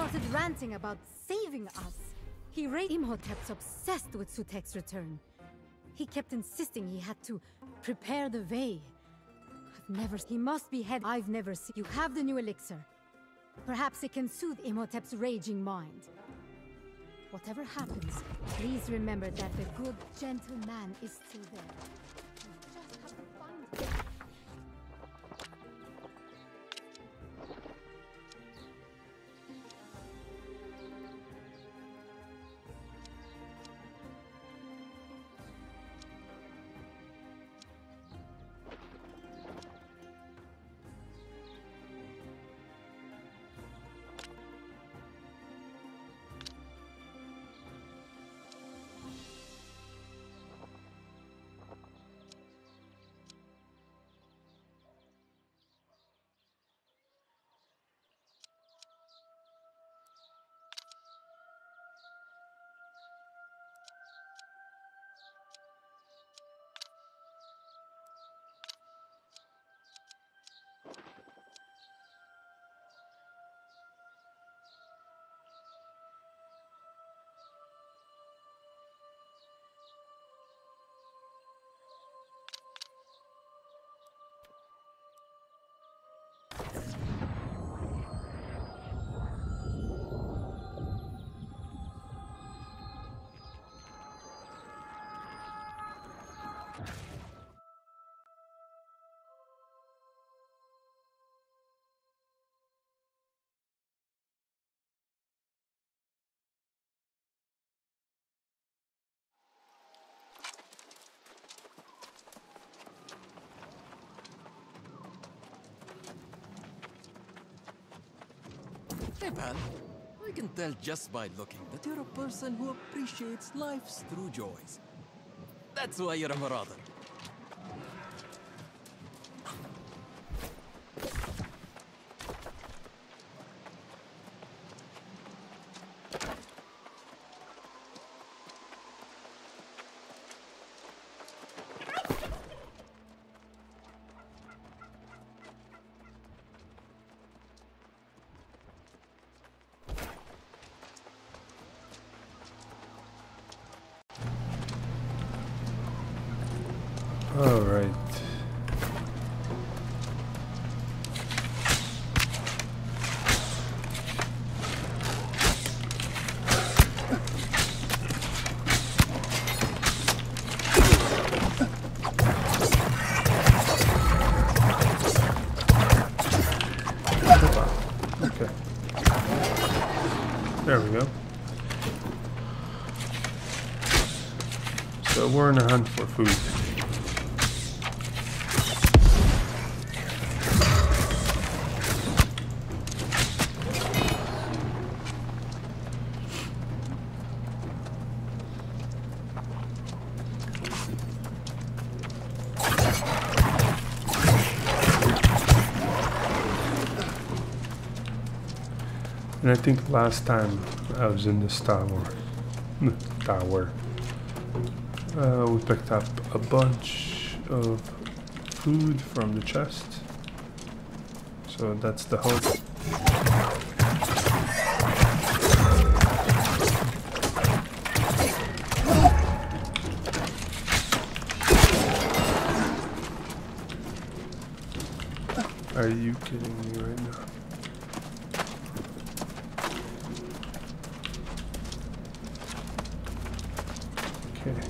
started ranting about saving us. He raised Imhotep's obsessed with Sutek's return. He kept insisting he had to prepare the way. He must be head I've never seen. You have the new elixir. Perhaps it can soothe Imhotep's raging mind. Whatever happens, please remember that the good, gentle man is still there. You just have to find him. Hey, pal. I can tell just by looking that you're a person who appreciates life's true joys. That's why you're a marauder. All right. Okay. There we go. So we're in a hunt for food. And I think last time I was in this tower, we picked up a bunch of food from the chest. So that's the hope. Are you kidding me right now? Okay.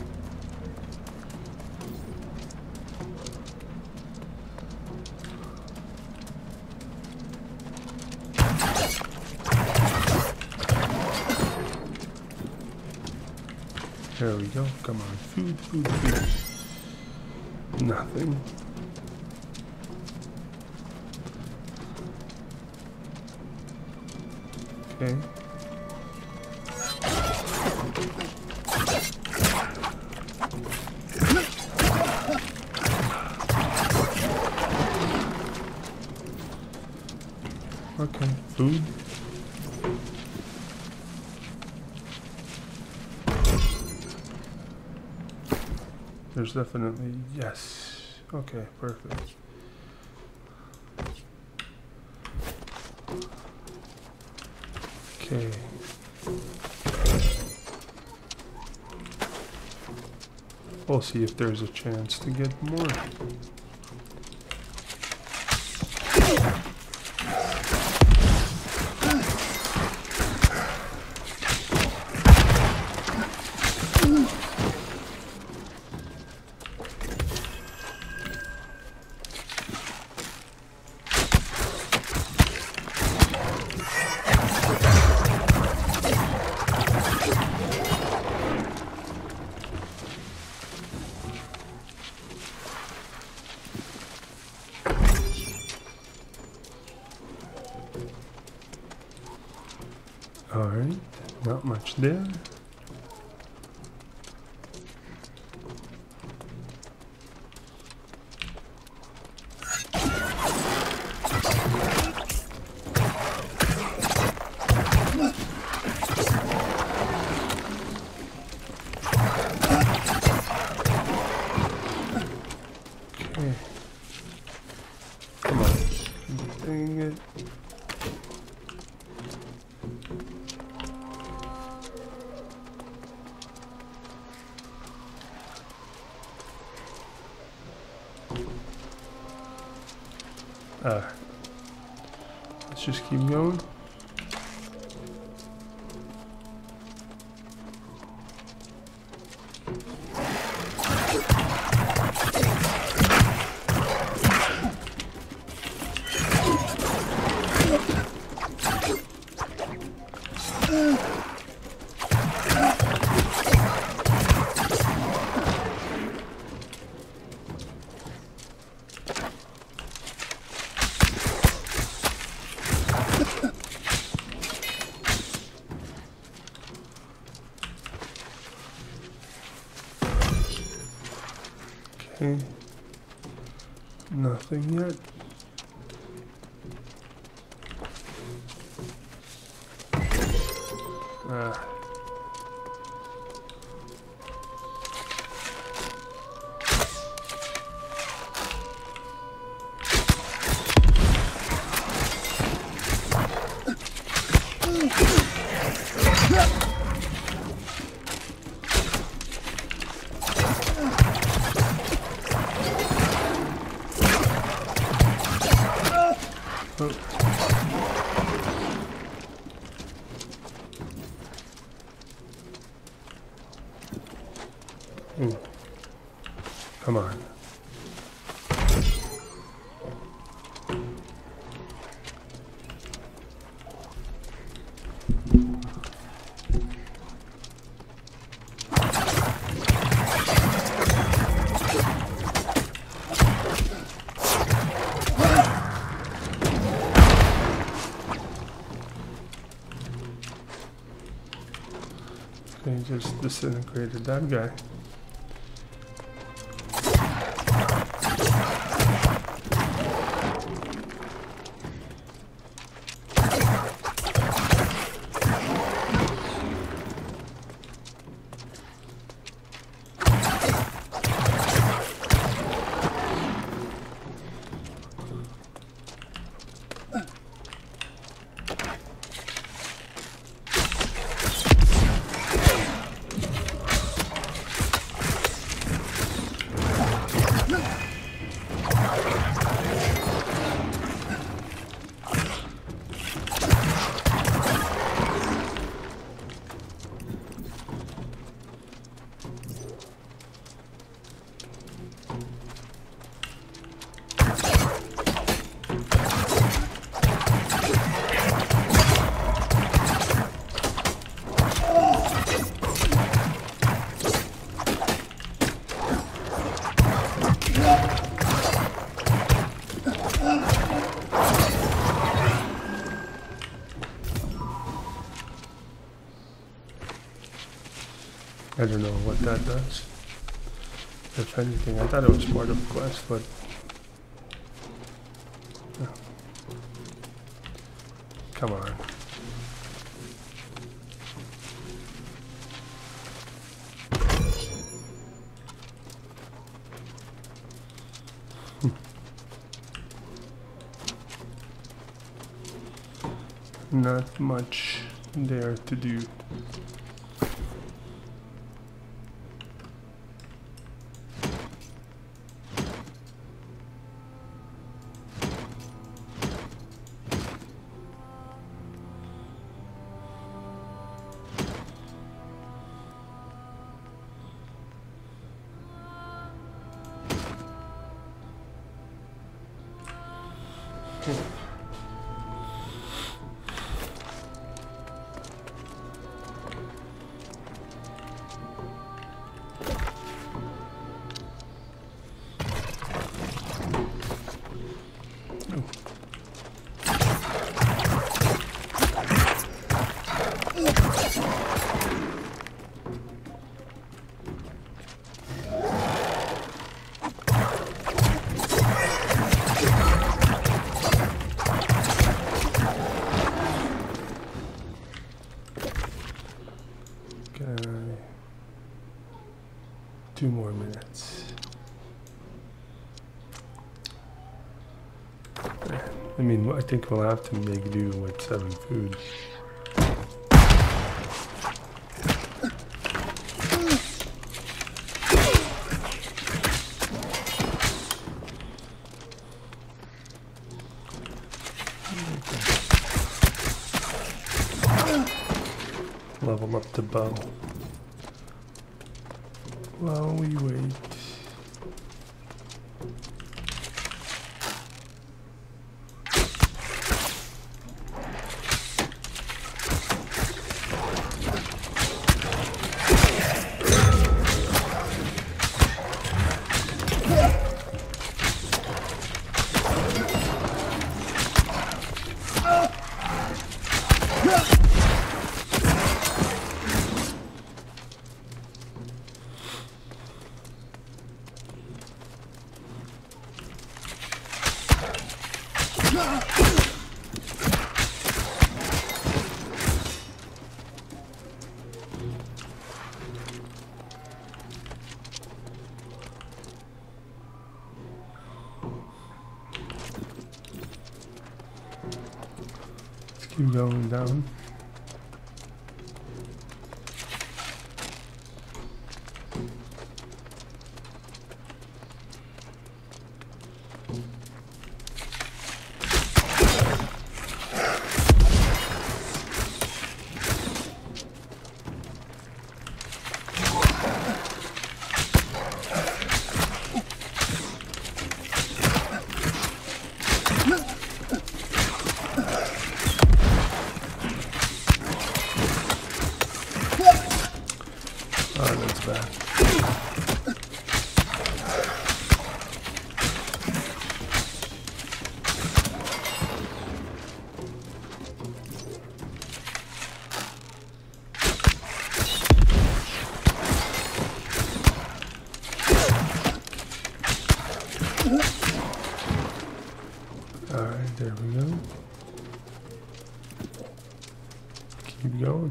There we go. Come on. Food, food, food. Nothing. Okay. Okay, food. There's definitely, yes. Okay, perfect. Okay. We'll see if there's a chance to get more. Alright, not much there. Okay. Come on. Dang it. Let's just keep going. Okay, nothing yet. Come on. Okay, just disintegrated that guy. I don't know what that does. If anything, I thought it was part of the quest, but no. Come on. Not much there to do. Two more minutes. I mean, I think we'll have to make do with 7 food. Level up the bow. While we wait. Keep going down. Alright, there we go. Keep going.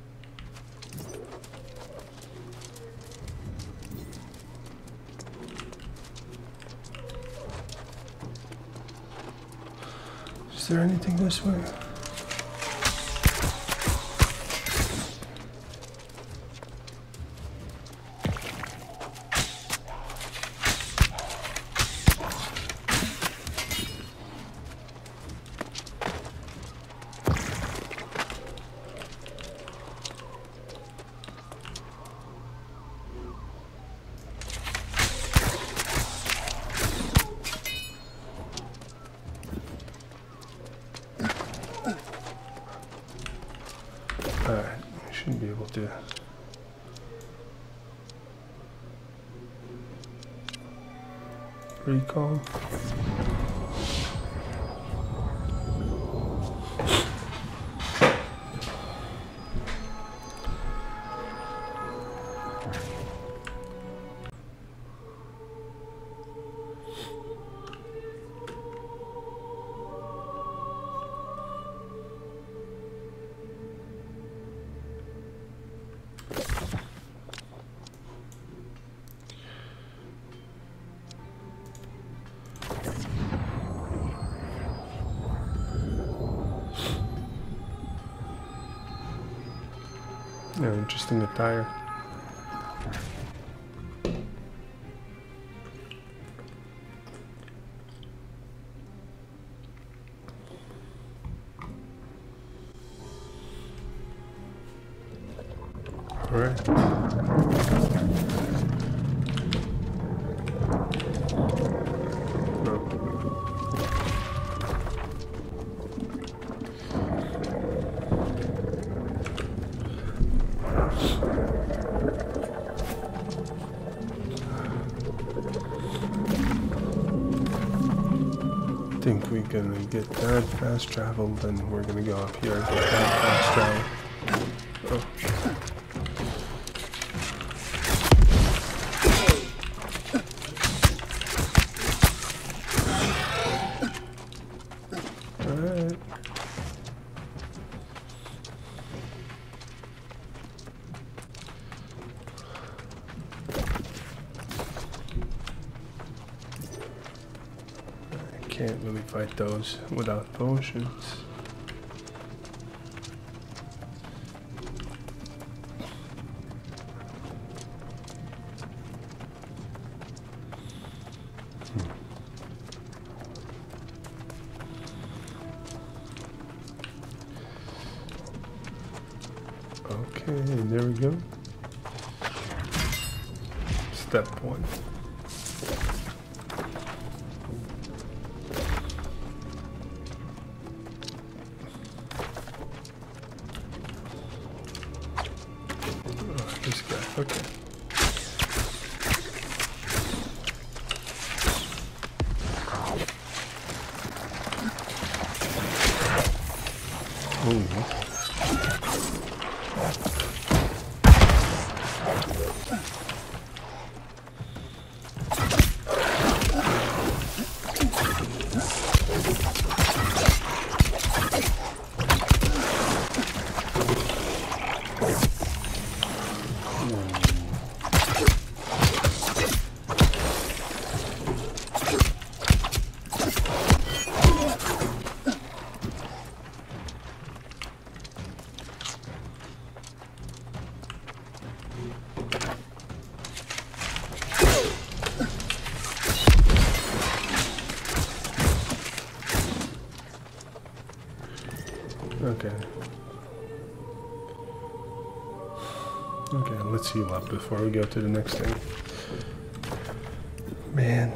Is there anything this way? Alright, we shouldn't be able to. Recall. Yeah, interesting attire. Alright. I think we're gonna get that fast travel, then we're gonna go up here and get that fast travel. Oh. Alright. Can't really fight those without potions. Okay, there we go. Step 1. This guy, okay. Oh. Okay. Okay, let's heal up before we go to the next thing. Man.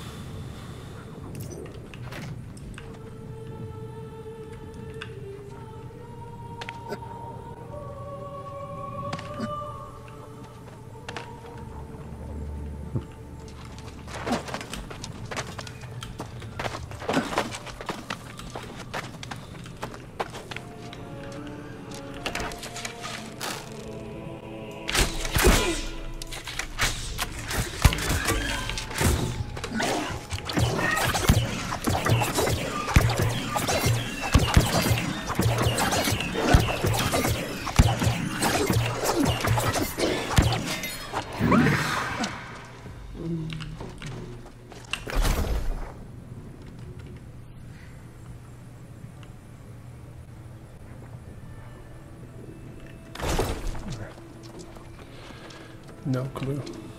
No clue.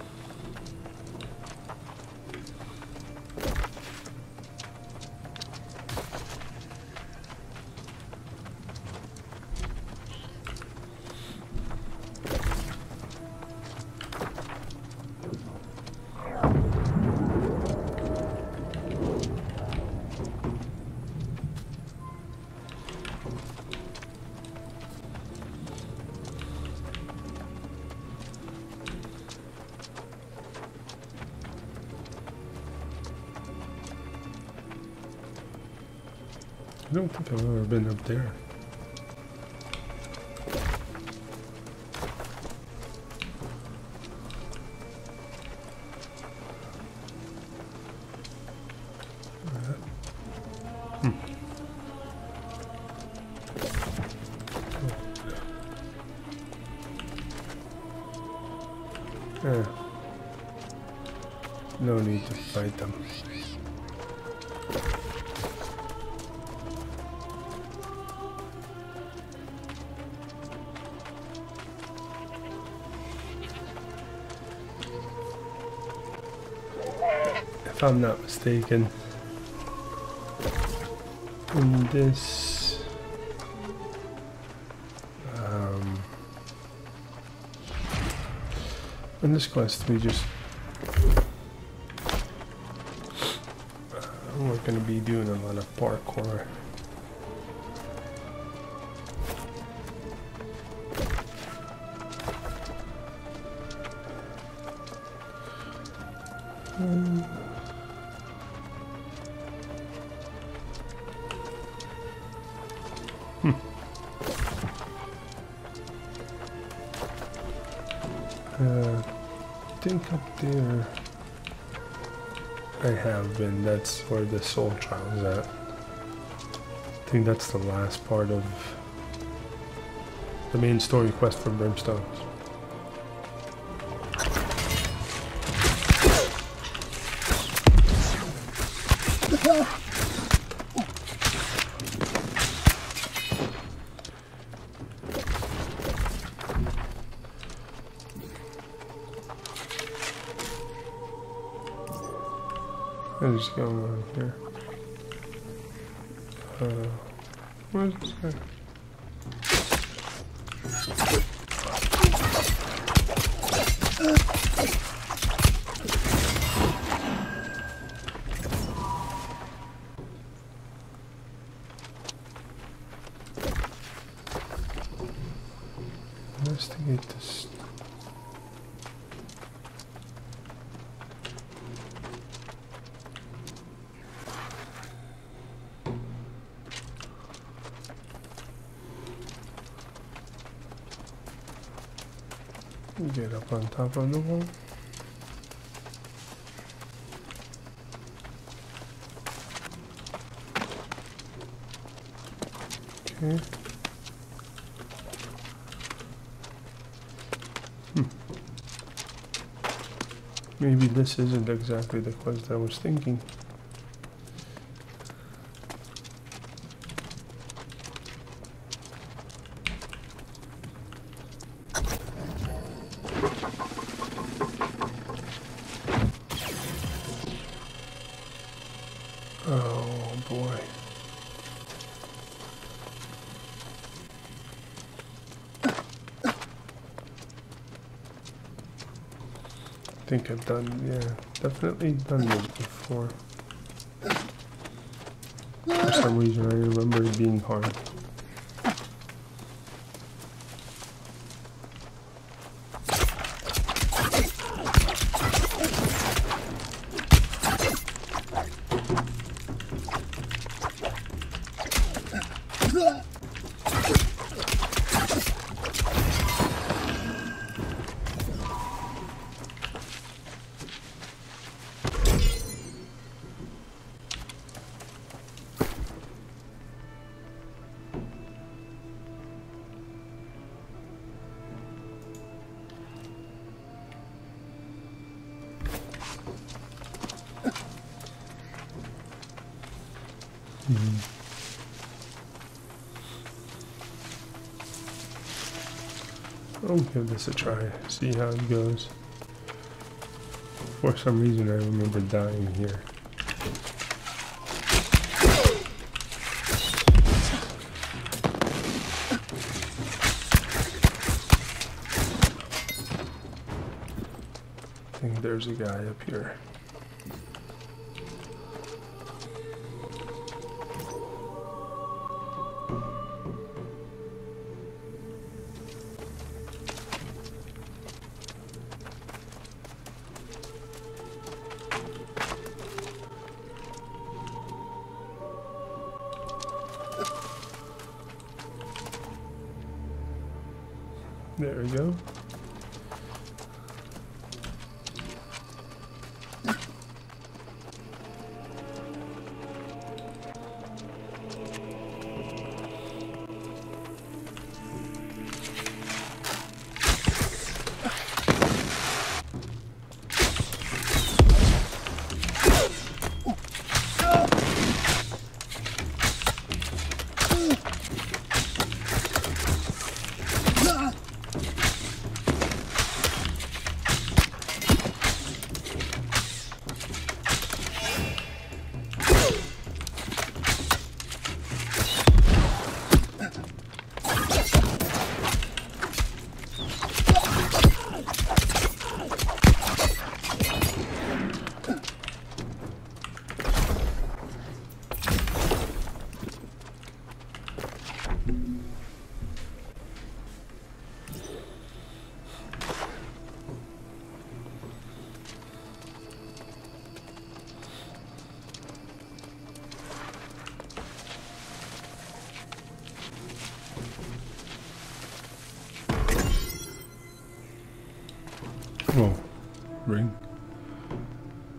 I don't think I've ever been up there. No need to fight them. if I'm not mistaken. In this, in this quest, we just we're going to be doing a lot of parkour. I think up there I have been. That's where the soul trial is at. I think that's the last part of the main story quest for Brimstone. What is going on here? Where's this guy? Investigate this. Get up on top of the wall. Okay. Maybe this isn't exactly the quest I was thinking. Oh boy. I think I've done, yeah, definitely done this before. For some reason I remember it being hard. I'll give this a try, see how it goes. For some reason I remember dying here. I think there's a guy up here. There we go.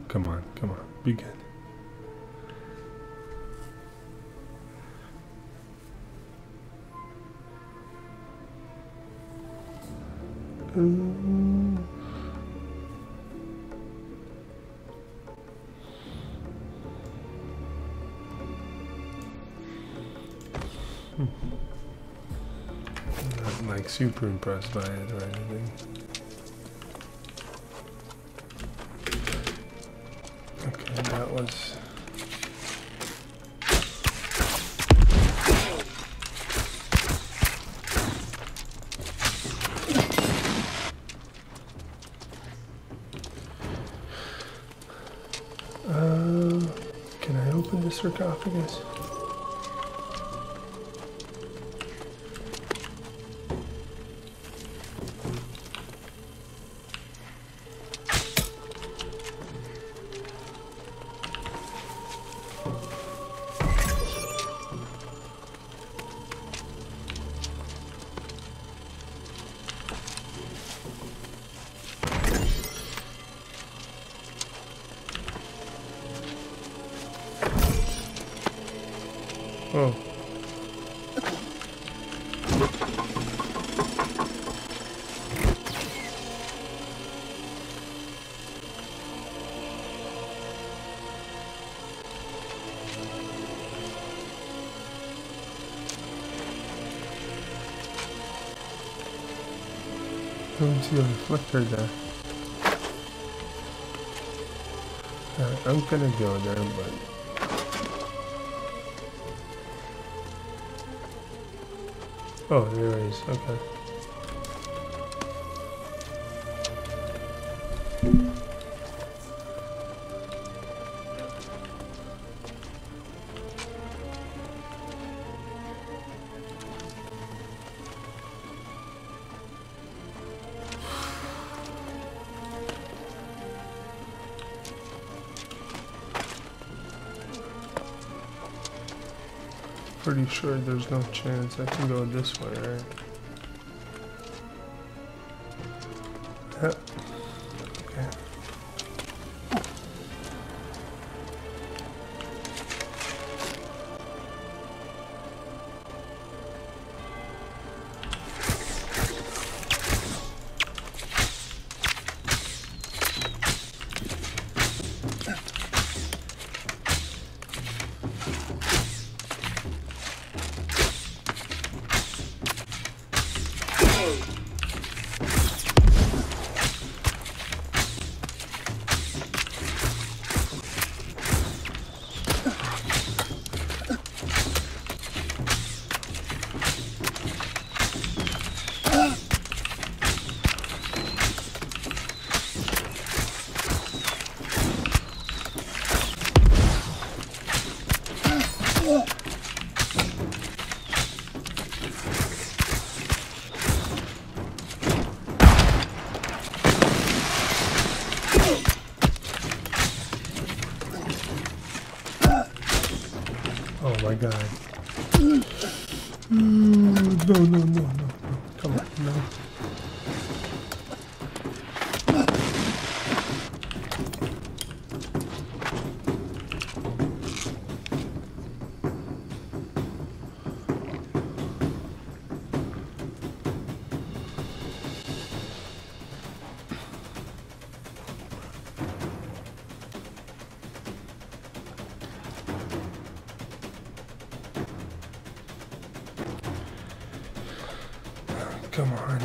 Come on, come on, be good. Not like super impressed by it or anything. Okay, that was... Can I open the sarcophagus? Oh. I don't see a reflector there. I'm gonna go there, but... Oh, there it is. Okay. Pretty sure there's no chance I can go this way, right? Yep. Okay. Oh my god. No. Come on, no. Come on.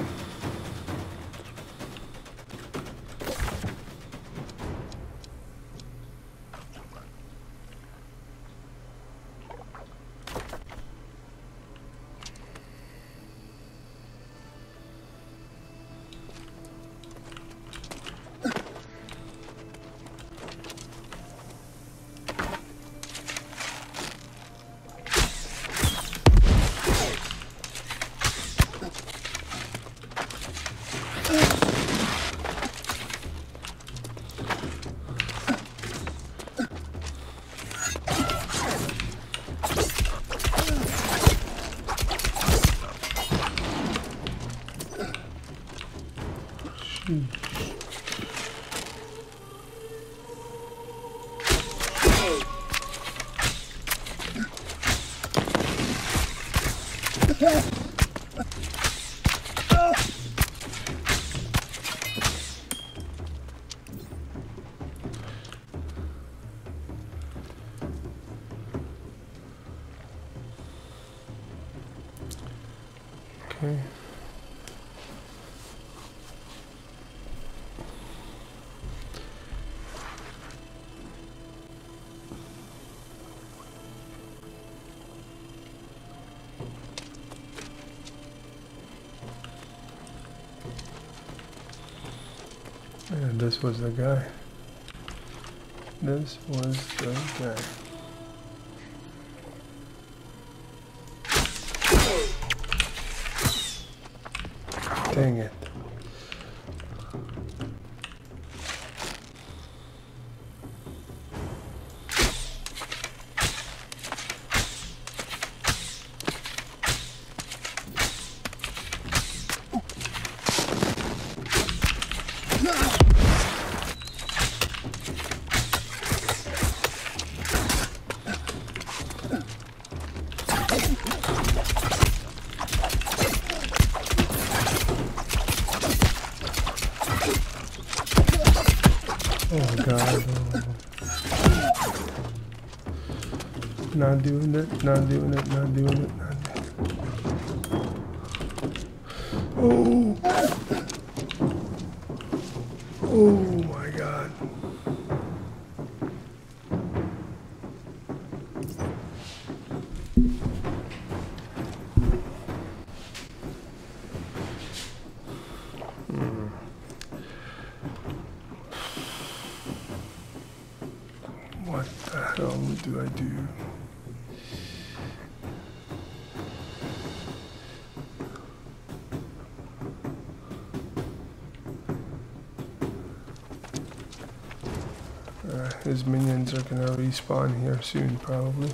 Okay. And this was the guy. This was the guy. Dang it. Oh god. Not doing it, not doing it, not doing it, not doing it. Oh! Oh my god. What the hell do I do? His minions are gonna respawn here soon, probably.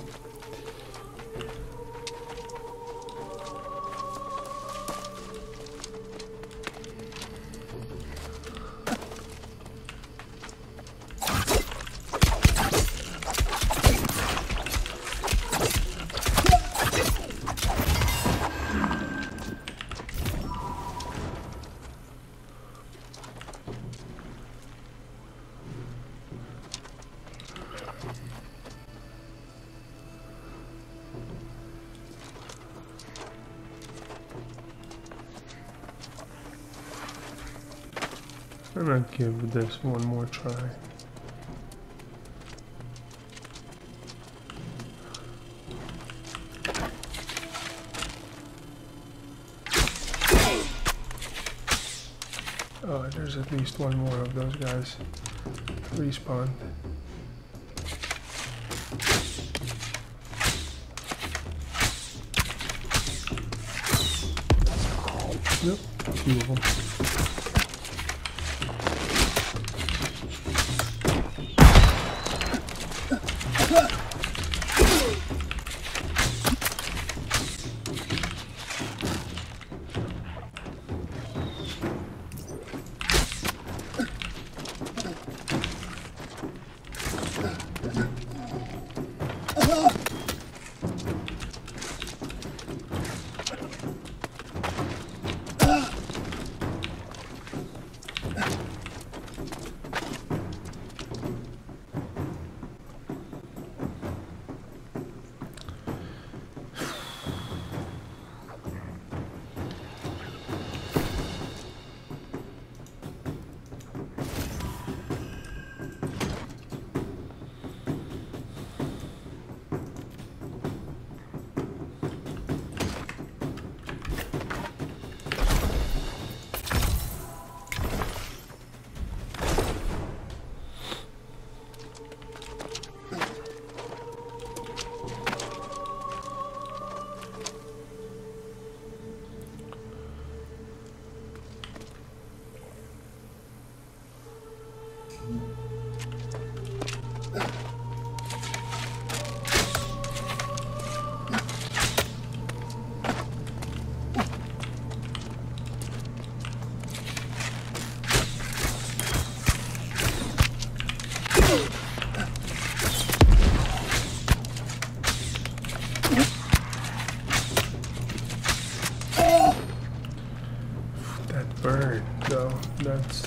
I'm gonna give this one more try. Oh, there's at least one more of those guys respawned. Yep, two of them. Burn, though, that's...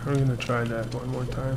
I'm gonna try that one more time.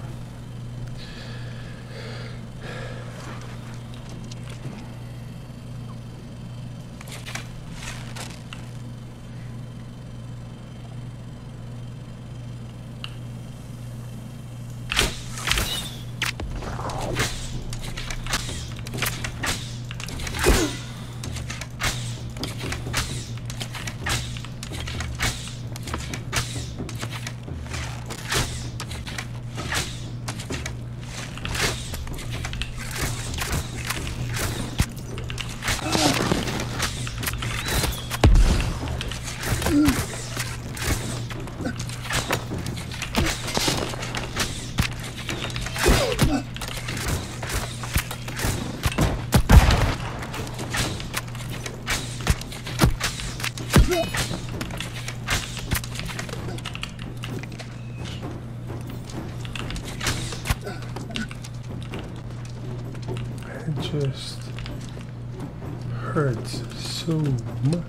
Just hurts so much.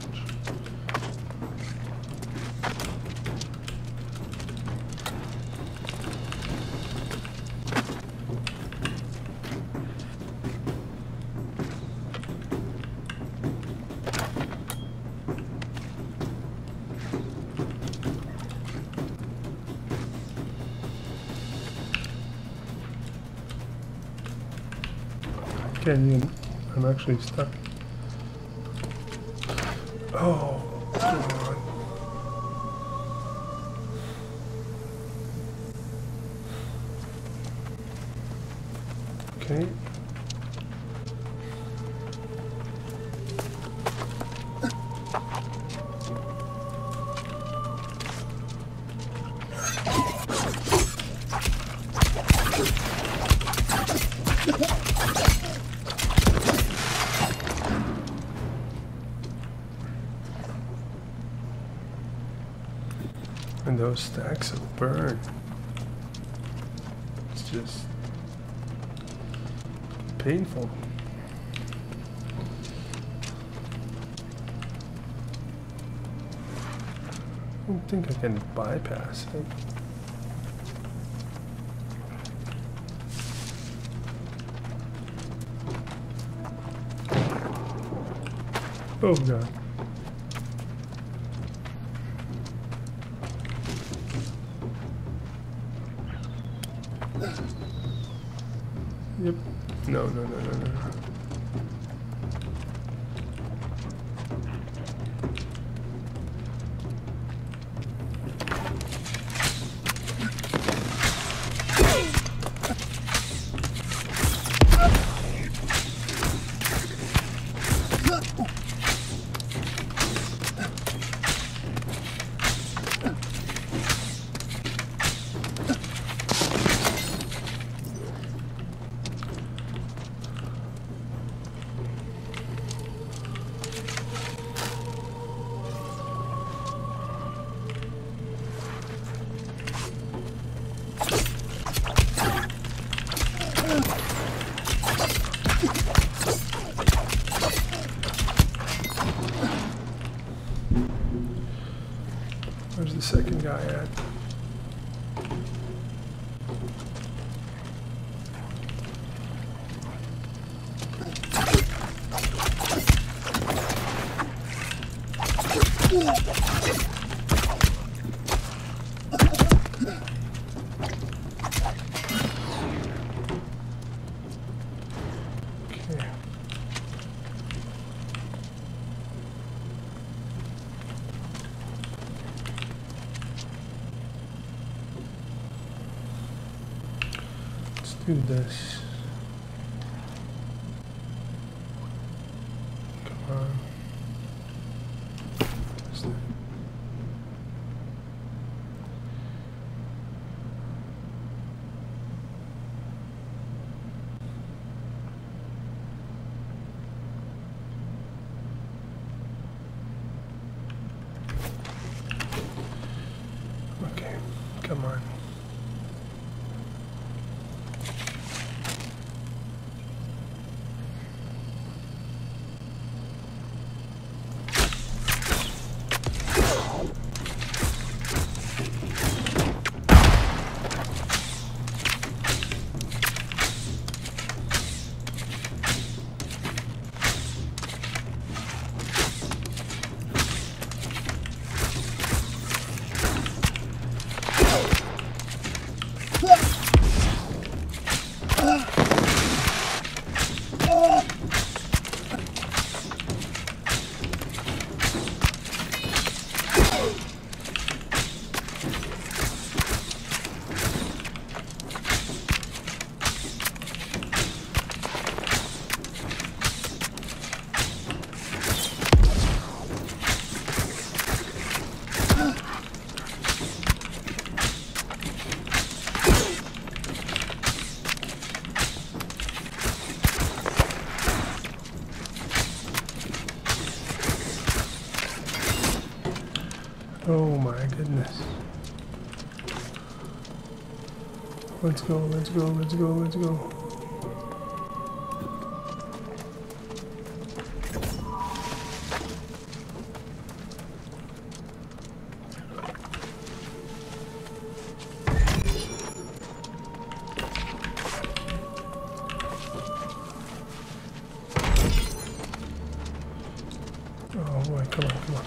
I'm actually stuck. Oh, come on. Okay. And those stacks of burn. It's just painful. I don't think I can bypass it. Oh god. Yep. No. Where's the second guy at? Do this. Come on. Okay, come on. Yes. Let's go, let's go, let's go, let's go. Oh boy, come on, come on.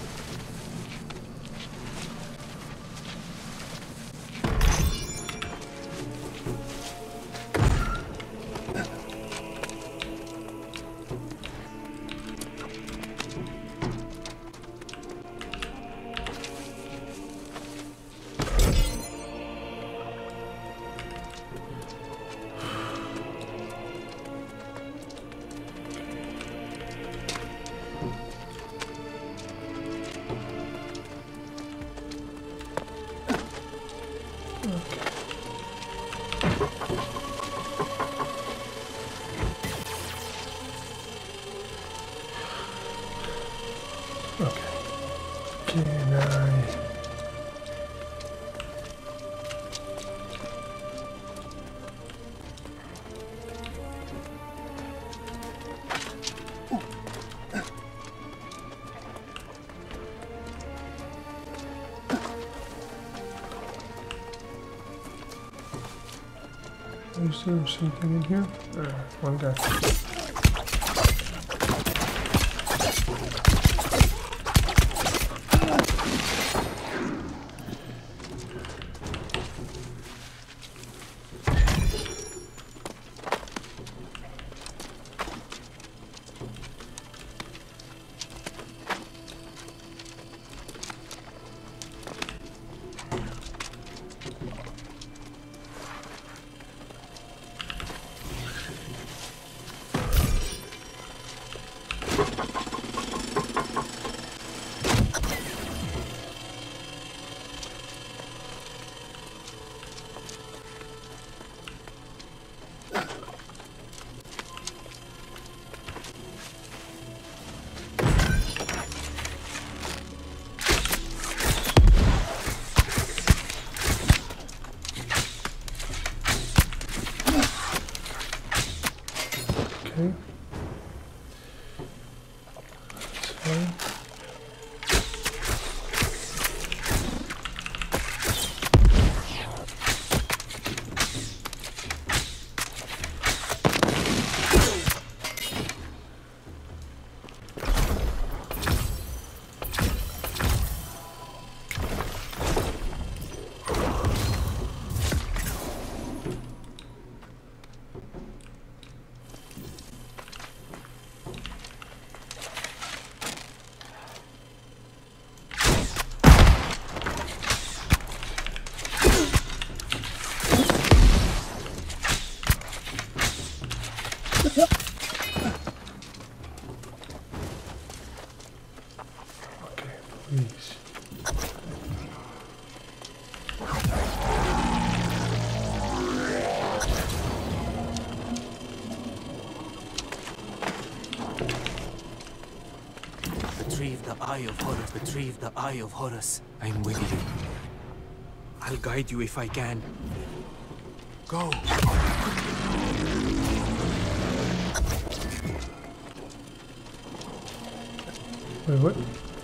Is there something in here? One guy. Okay. That's fine. Please. Retrieve the Eye of Horus. Retrieve the Eye of Horus. I'm with you. I'll guide you if I can. Go. Wait, what?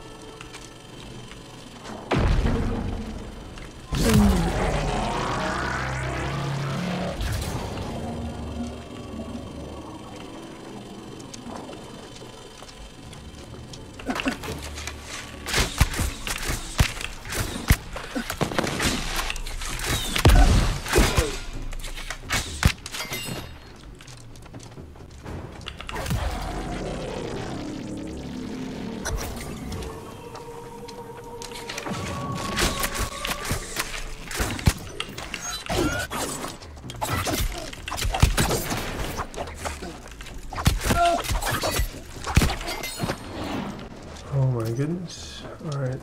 Oh my goodness. Alright.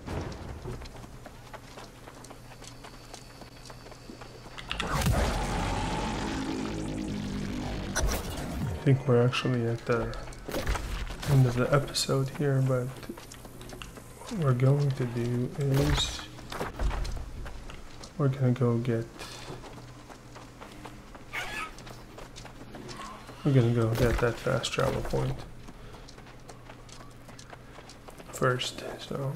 I think we're actually at the end of the episode here, but what we're going to do is we're gonna go get that fast travel point first, so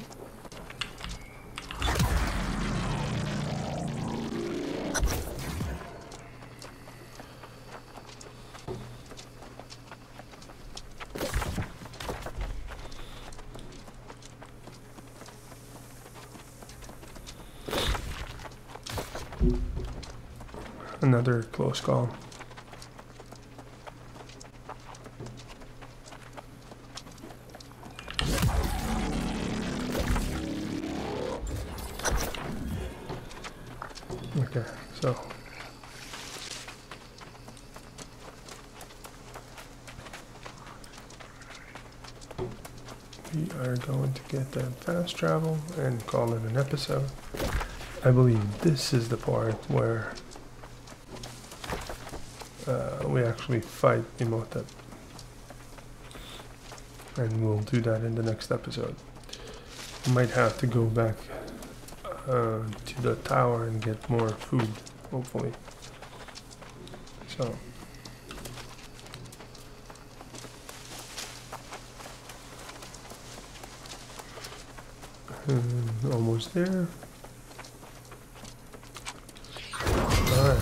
another close call. Okay, so we are going to get that fast travel and call it an episode. I believe this is the part where we actually fight Imhotep, and we'll do that in the next episode. We might have to go back to the tower and get more food, hopefully. So almost there. Alright.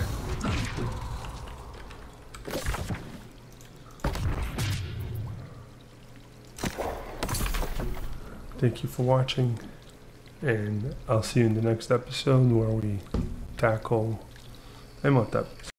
Thank you for watching, and I'll see you in the next episode where we tackle Imhotep.